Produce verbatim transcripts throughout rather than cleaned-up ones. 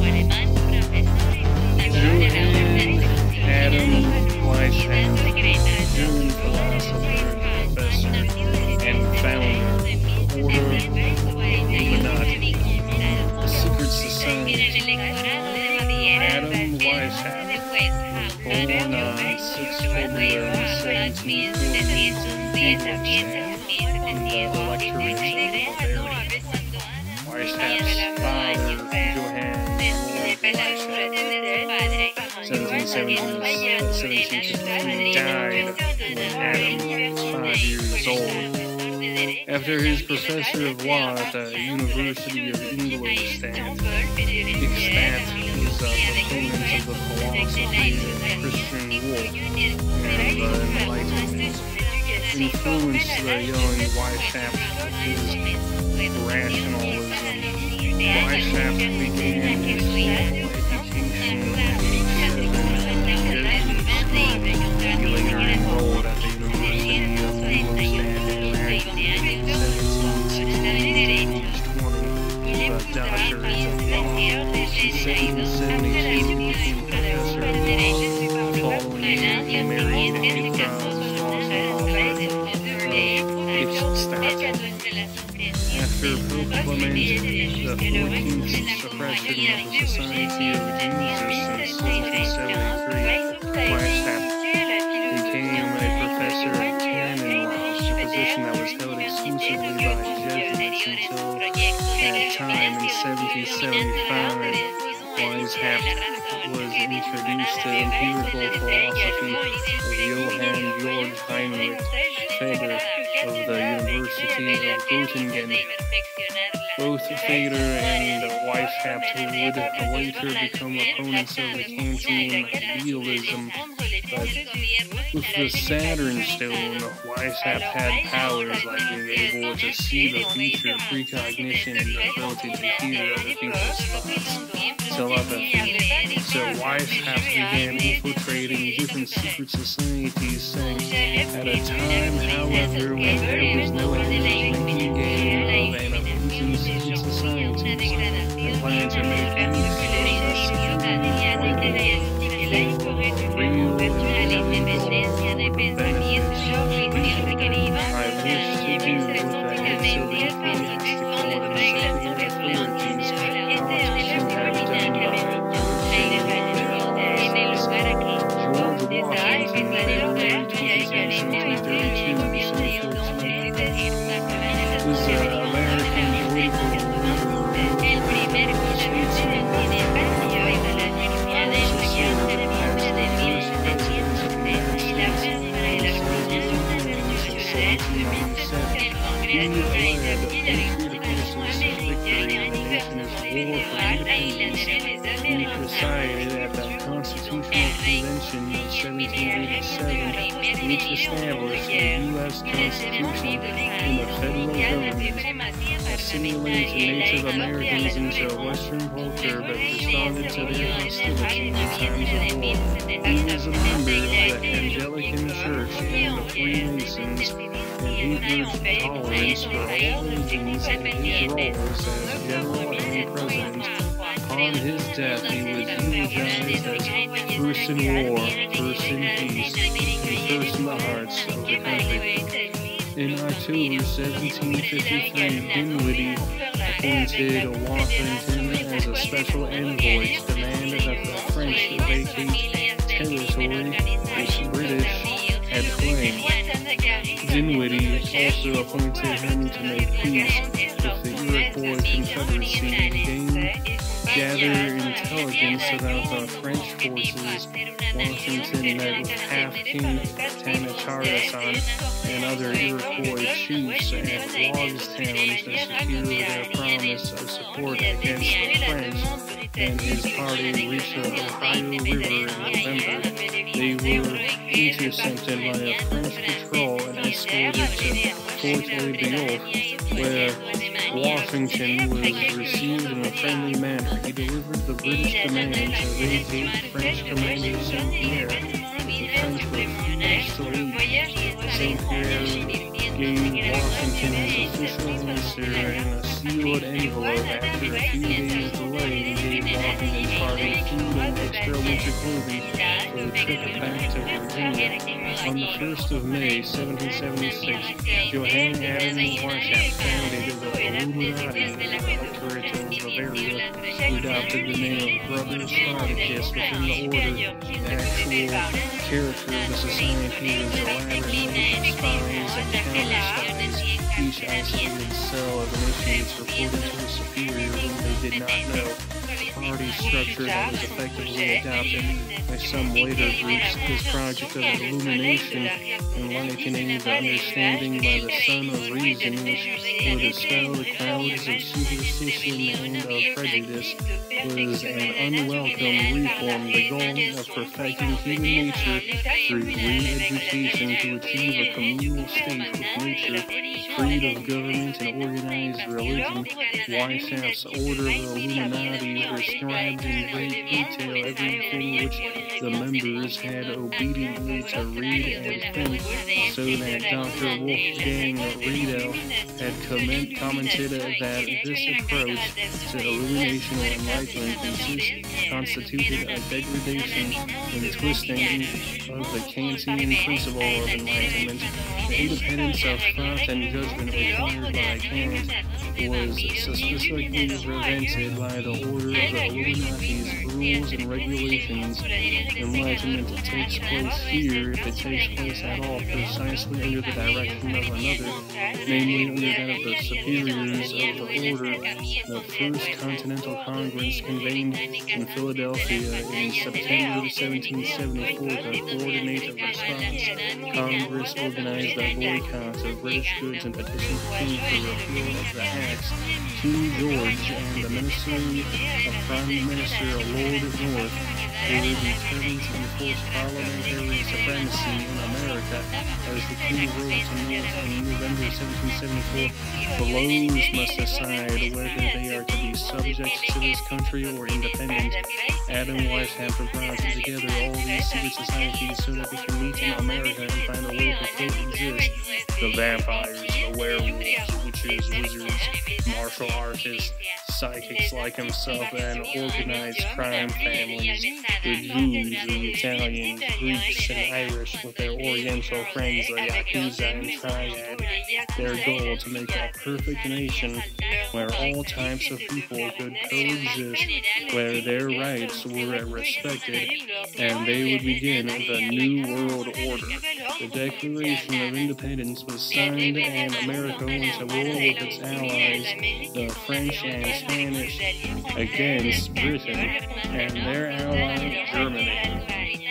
Johann Adam Weishaupt, German philosopher, professor, and founder of the Order of Illuminati, the secret society. Adam Weishaupt was born on sixth of February seventeen forty in Ingolstadt, in the Electorate of Bavaria. Weishaupt's father, Johann Georg Weishaupt, seventeen seventy-seven, seventeen fifty-three, died when Adam was five years old. After his professor of law at the University of Ingolstadt, Ickstatt was a proponent of the philosophy of Christian Wolff and the Enlightenment, influenced the young Weishaupt with his rationalism. Weishaupt began his formal education at the Jesuit school. He later enrolled at the University of Ingolstadt in seventeen sixteen to twenty with a doctorate of law. In seventeen seventy-two, he became professor of law, following the marriage of Afra Sausenhofer of Eichstätt. After Pope Clement the fourteenth's suppression of the Society of Jesus in seventeen seventy-three, Weishaupt became a professor of canon law, a position that was held exclusively by Jesuits until that time in seventeen seventy-five. Weishaupt was introduced to empirical philosophy of Johann Georg Heinrich Feder of the University of Göttingen. Both Feder and Weishaupt would later become opponents of the Kantian idealism, but with the Saturn stone, Weishaupt had powers like being able to see the future, precognition, and the ability to hear other people's thoughts, telepathy. So Weishaupt began infiltrating different secret societies, saying, at a time, however, when there was no making game of an opposing secret societies, the plan to make use of the security for real and benefits. I wish to do with the heads of the influence to call it the secular authorities, and have done by George Washington, February twenty-second, seventeen thirty-two, was an American political He led the forces of victory in the nation's war for independence. He presided at the Constitutional Convention in seventeen eighty-seven, which established the U S Constitution and the federal government, assimilated Native Americans into Western culture but responded to their hostility in times of war. He was a member of the Anglican Church and the Freemasons, and he urged tolerance for all religions in his roles as general and president. Upon his death, he was eulogized as first in war, first in peace, and first in the hearts of the country. In October seventeen fifty-three, Dinwiddie appointed Washington as a special envoy to demand that the French vacate territory which British had claimed. Dinwiddie also appointed him to make peace with the Iroquois Confederacy and gain, gather intelligence about the French forces. Washington met with Half-King Tanacharison and other Iroquois chiefs at Logstown to secure their promise of support against the French, and his party reached the Ohio River in November. They were intercepted by a French patrol and escorted to Fort Le Boeuf, where Washington was received in a friendly manner. He delivered the British demand to vacate French commander Saint-Pierre. The French refused to leave. Saint-Pierre gave Washington his official answer in a sealed envelope after a few days' delay and gave Washington's party food and extra winter clothing for the trip back to Virginia. On the first of May, seventeen seventy-six, Johann Adam Weishaupt founded the Illuminati in the Electorate of Bavaria, who adopted the name of Brother Spartacus within the order. The actual character of the society was a labyrinth of spies and counter-spies, each isolated cell of initiates reported to a superior whom they did not know. Party structure that was effectively adopted by some later groups, this project of illumination, enlightening the understanding by the sun of reason, which would dispel the clouds of superstition and of prejudice, was an unwelcome reform, the goal of perfecting human nature through re-education to achieve a communal state with nature, freed of government and organized religion. Weishaupt's order of Illuminati prescribed in great detail everything which the members had obediently to read and think, so that Doctor Wolfgang Riedel had comment, commented that this approach to illumination or enlightenment consist, constituted a degradation and twisting of the Kantian principle of enlightenment. The independence of thought and judgment required by Kant was specifically prevented by the order of the Illuminati's rules and regulations. Enlightenment takes place here, if it takes place at all, precisely under the direction of another, namely under that of the superiors of the order. The First Continental Congress convened in Philadelphia in September seventeen seventy-four to coordinate a response. Congress organized a boycott of British goods and petitioned the King for repeal of the acts. King George and the Ministry of Prime Minister Lord North were determined to enforce parliamentary supremacy in America. As the King wrote to North in November seventeen seventy-four, blows must decide whether they are to be subject to this country or independent. Adam Weishaupt brought together all these secret societies so that they can meet in America and find a way to coexist. The vampires, the werewolves, witches, wizards, martial artists, psychics like himself, and organized crime families, the Jews, the Italians, Greeks, and Irish with their Oriental friends, the Yakuza and Triad. Their goal to make a perfect nation where all types of people could coexist, where their rights were respected, and they would begin the New World Order. The Declaration of Independence was signed, and America went to war with its allies, the French and Spanish, against Britain and their ally Germany.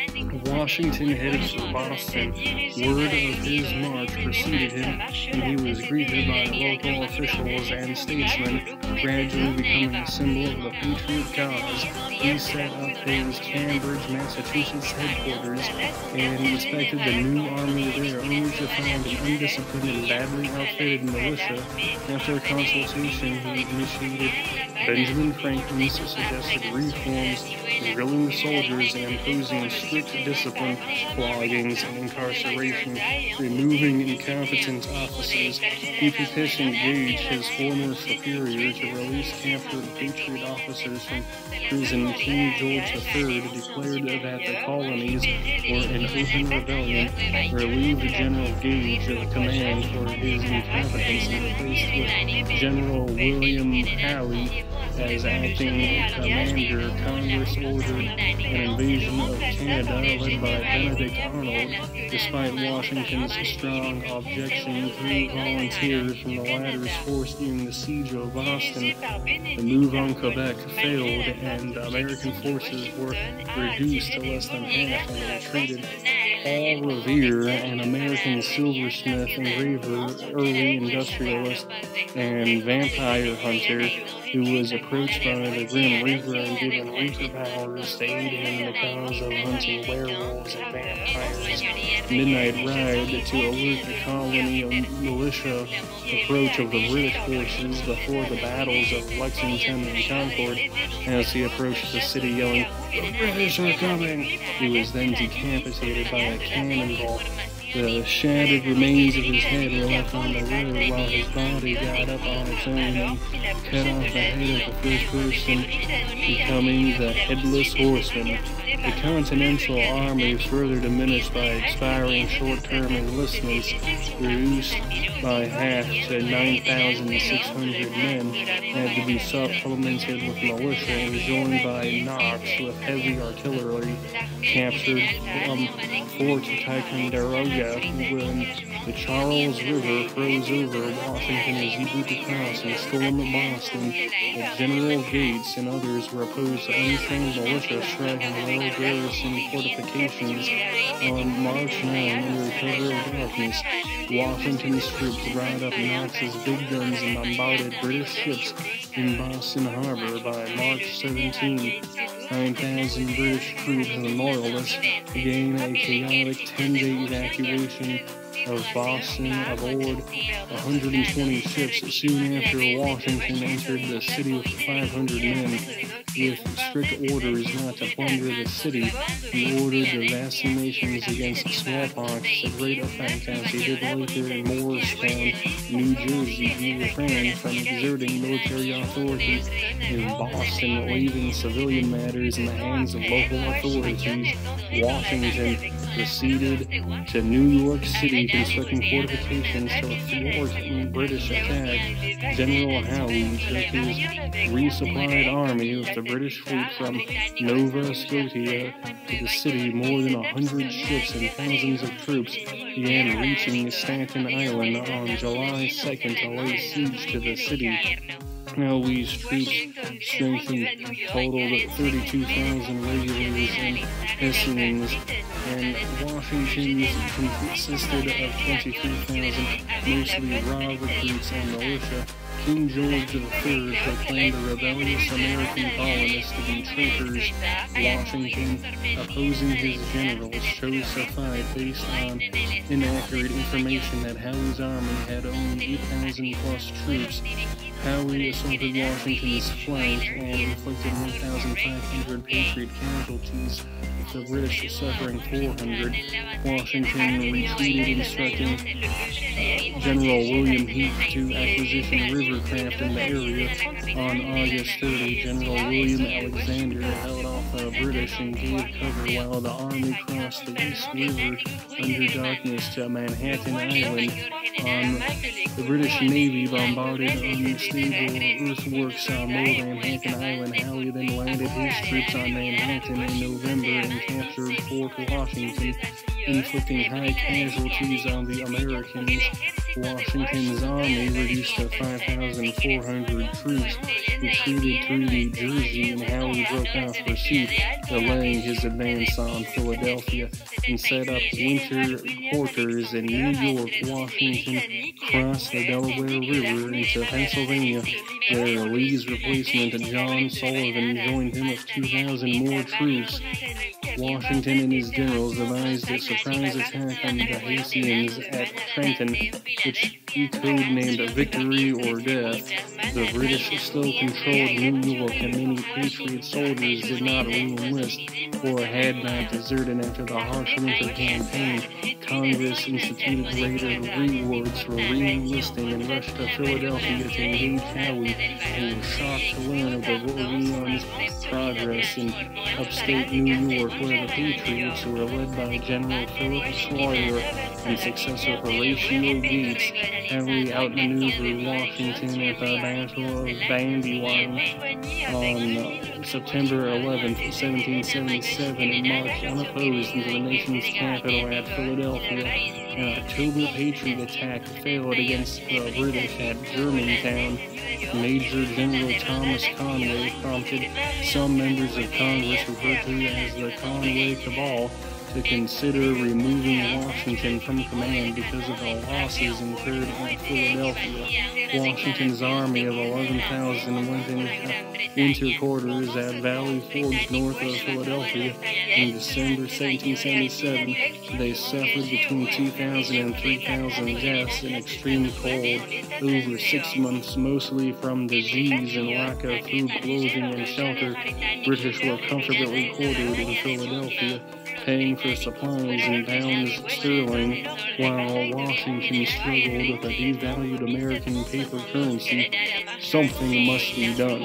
Washington headed for Boston. Word of his march preceded him, and he was greeted by local officials and statesmen, gradually becoming a symbol of the patriot cause. He set up his Cambridge, Massachusetts headquarters and inspected the new army there, only to find an undisciplined and badly outfitted militia. After consultation, he initiated Benjamin Franklin's suggested reforms, drilling the soldiers and imposing strict discipline, floggings, and incarceration, removing incompetent officers. He petitioned Gage, his former superior, to release captured patriot officers from prison. King George the Third declared that the colonies were in open rebellion, relieved General Gage of command for his incompetence, and replaced with General William Halley as acting commander. Congress ordered an invasion of Canada led by Benedict Arnold. Despite Washington's strong objection, three volunteers from the latter's force during the siege of Boston. The move on Quebec failed, and the American forces were reduced to less than half and retreated. Paul Revere, an American silversmith, engraver, early industrialist, and vampire hunter, who was approached by the Grim Reaper and given Reaper powers to aid him in the cause of hunting werewolves and vampires. Midnight Ride to alert the colony of militia approach of the British forces before the battles of Lexington and Concord. As he approached the city yelling, "The British are coming!" He was then decapitated by a cannonball. The shattered remains of his head were left on the road, while his body got up on its own and cut off the head of the first person, becoming the headless horseman. The Continental Army, further diminished by expiring short-term enlistments, reduced by half to nine thousand six hundred men, had to be supplemented with militia and joined by Knox with heavy artillery, captured um, Fort Ticonderoga when the Charles River froze over. Washington was able to cross and storm Boston, but General Gates and others were opposed to untrained militia striking low garrison fortifications. On March ninth, under cover of darkness, Washington's troops brought up Knox's big guns and bombarded British ships in Boston Harbor. By March seventeenth, nine thousand British troops and loyalists began a chaotic ten-day evacuation of Boston aboard one hundred twenty ships. Soon after, Washington entered the city with five hundred men. With strict orders not to plunder the city, he ordered the vaccinations against smallpox to great effect, as he did later in Morristown, New Jersey. He refrained from exerting military authority in Boston, leaving civilian matters in the hands of local authorities. Washington proceeded to New York City, constructing fortifications to thwart the British attack. General Howe took his resupplied army with the British fleet from Nova Scotia to the city. More than a hundred ships and thousands of troops began reaching Staten Island on July second to lay siege to the city. Howe's troops strengthened totaled thirty-two thousand regulars and Hessians, and Washington's consisted of twenty-three thousand, mostly raw recruits and militia. King George the Third proclaimed the rebellious American colonists to be traitors. Washington, opposing his generals, chose to fight based on inaccurate information that Howe's army had only eight thousand plus troops. Howe assaulted Washington's flank and inflicted one thousand five hundred Patriot casualties, with the British suffering four hundred. Washington retreated, instructing uh, General William Heath to acquisition rivercraft in the area. On August thirtieth, General William Alexander held off the British and gave cover while the army crossed the East River under darkness to Manhattan Island. On the British Navy bombarded unstable earthworks on Lower Manhattan Island. Howe then landed his troops on Manhattan in November and captured Fort Washington, inflicting high casualties on the Americans. Washington's army, reduced to five thousand four hundred troops, retreated through New Jersey, and Howe broke off pursuit, delaying his advance on Philadelphia, and set up winter quarters in New York. Washington crossed the Delaware River into Pennsylvania, where Lee's replacement, John Sullivan, joined him with two thousand more troops. Washington and his generals devised a surprise attack on the Hessians at Trenton, which he codenamed Victory or Death. The British still controlled New York, and many Patriot soldiers did not re-enlist or had not deserted after the harsh winter campaign. Congress instituted greater rewards for re-enlisting and rushed to Philadelphia to engage Howe, and was shocked to learn of the Rebellion's progress in upstate New York, where the Patriots, who were led by General Philip Schuyler and successor Horatio Gates, Howe outmaneuvered Washington at the Battle of Brandywine on uh, September eleventh, seventeen seventy-seven, and marched unopposed into the nation's capital at Philadelphia. An October Patriot attack failed against the British at Germantown. Major General Thomas Conway prompted some members of Congress, referred to as the Conway Cabal, to consider removing Washington from command because of the losses incurred at Philadelphia. Washington's army of eleven thousand went into winter quarters at Valley Forge north of Philadelphia. In December seventeen seventy-seven, they suffered between two thousand and three thousand deaths in extreme cold over six months, mostly from disease and lack of food, clothing, and shelter. British were comfortably quartered in Philadelphia, paying for supplies in pounds sterling, while Washington struggled with a devalued American paper currency. Something must be done.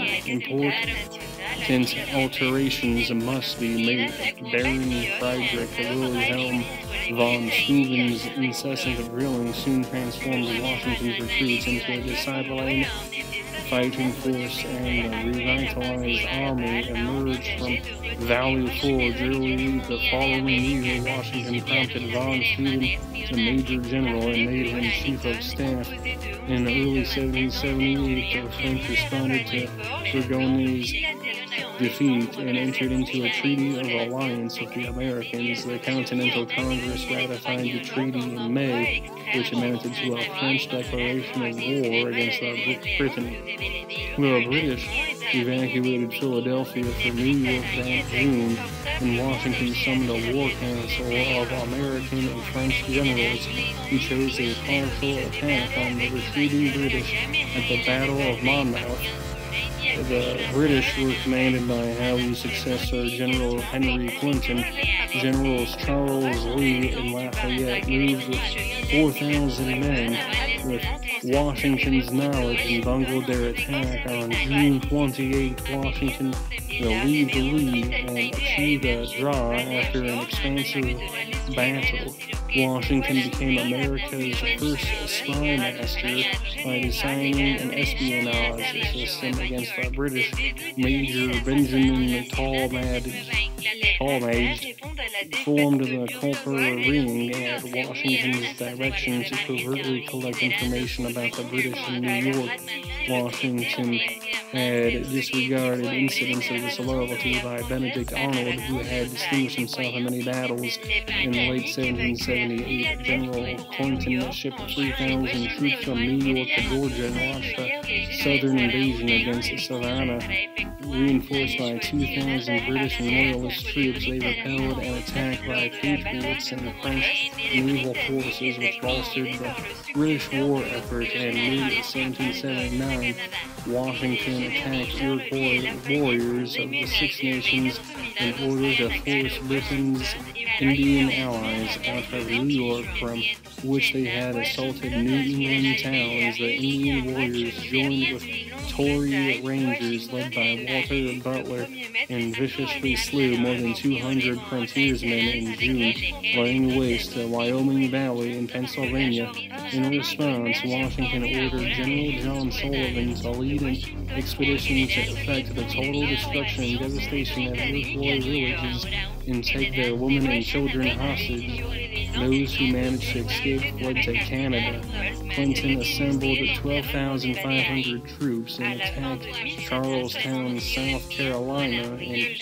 Important alterations must be made. Baron Friedrich Wilhelm von Steuben's incessant drilling soon transformed Washington's recruits into a disciplined fighting force, and a revitalized army emerged from Valley Forge. Early the following year, Washington promoted von Steuben to Major General and made him Chief of Staff. In early seventeen seventy-eight, the French responded to Burgoyne's defeat and entered into a treaty of alliance with the Americans. The Continental Congress ratified the treaty in May, which amounted to a French declaration of war against Britain. The British evacuated Philadelphia for New York that June, and Washington summoned a war council of American and French generals who chose a partial attack on the retreating British at the Battle of Monmouth. The British were commanded by Howe's successor, General Henry Clinton. Generals Charles Lee and Lafayette moved with four thousand men with Washington's knowledge and bungled their attack. On June twenty-eighth, Washington relieved Lee and achieved a draw after an expansive battle. Washington became America's first spy master by designing an espionage system against the British. Major Benjamin Talmadge formed the Copper Ring at Washington's direction to covertly collect information about the British in New York. Washington had disregarded incidents of disloyalty by Benedict Arnold, who had distinguished himself in many battles. In late seventeen seventy-eight, General Clinton shipped three thousand troops from New York to Georgia and launched a southern invasion against Savannah. Reinforced by two thousand British and Loyalist troops, they repelled an attack by Patriots and French naval forces, which bolstered the British war effort. In mid seventeen seventy-nine, Washington attacked Iroquois warriors of the Six Nations in order to force Britain's Indian allies out of New York, from which they had assaulted New England towns. The Indian warriors joined with Tory Rangers led by Walter Butler and viciously slew more than two hundred frontiersmen in June, laying waste the Wyoming Valley in Pennsylvania. In response, Washington ordered General John Sullivan to lead an expedition to effect the total destruction and devastation of Iroquois villages and take their women and children hostage. Those who managed to escape fled to Canada. Clinton assembled twelve thousand five hundred troops and attacked Charlestown, South Carolina in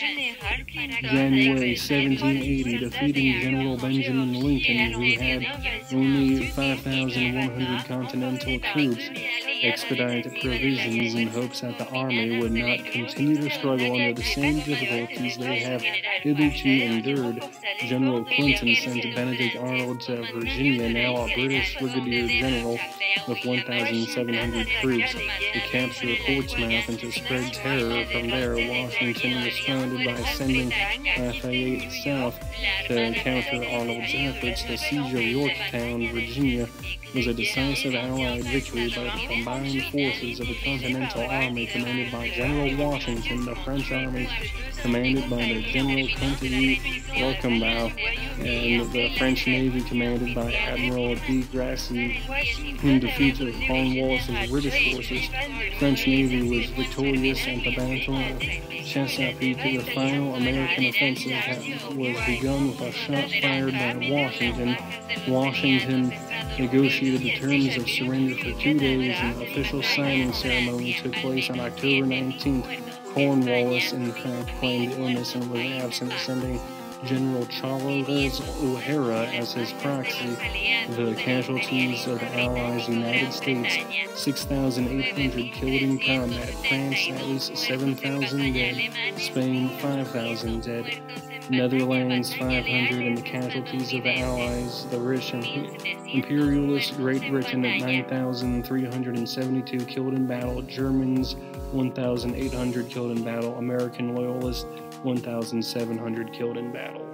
January seventeen eighty, defeating General Benjamin Lincoln, who had only five thousand one hundred Continental troops. Expedited provisions in hopes that the army would not continue to struggle under the same difficulties they have hitherto endured. General Clinton sent Benedict Arnold to Virginia, now a British brigadier general, with one thousand seven hundred troops, to capture Portsmouth and to spread terror. From there, Washington responded by sending Lafayette south to counter Arnold's efforts. The siege of Yorktown, Virginia, was a decisive Allied victory by the combined forces of the Continental Army commanded by General Washington, the French Army commanded by the General Comte Rochambeau, and the French Navy commanded by Admiral de Grasse. In defeat of Cornwallis's British forces, the French Navy was victorious at the Battle of Chesapeake. The final American offensive was begun with a shot fired by Washington. Washington negotiated the terms of surrender for two days, and the official signing ceremony took place on October nineteenth. Cornwallis, in fact, claimed illness and was absent, sending General Charles O'Hara as his proxy. The casualties of the Allies: United States, six thousand eight hundred killed in combat, France at least seven thousand dead, Spain five thousand dead, Netherlands five hundred, and the casualties of the Allies: the rich and imperialist Great Britain at nine thousand three hundred seventy-two killed in battle, Germans one thousand eight hundred killed in battle, American loyalists one thousand seven hundred killed in battle.